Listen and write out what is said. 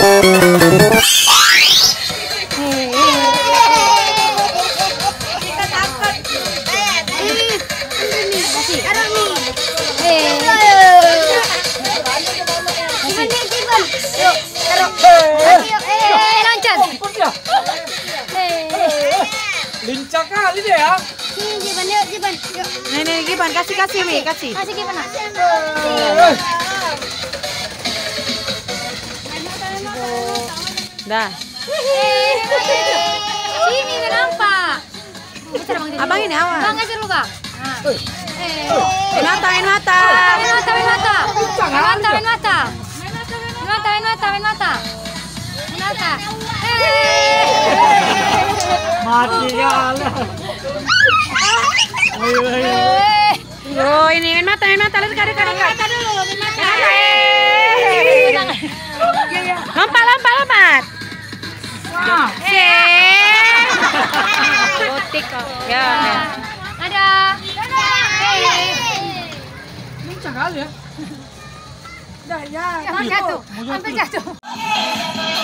Lincah kali dia ya. Giban yuk, Giban. Yuk. Nih, Giban, kasih Mi, kasih. Kasih Giban. Dah. Sini kenapa? Abang ini awas. Bang kasih dulu, Bang. Main mata. Main mata. Mati ya Allah. Ayo. Oh, ini main mata. Lihat kali. Mata dulu, main mata. Lompat. Gotik kok. Ya. Ada. Lincah kali ya. Hampir jatuh.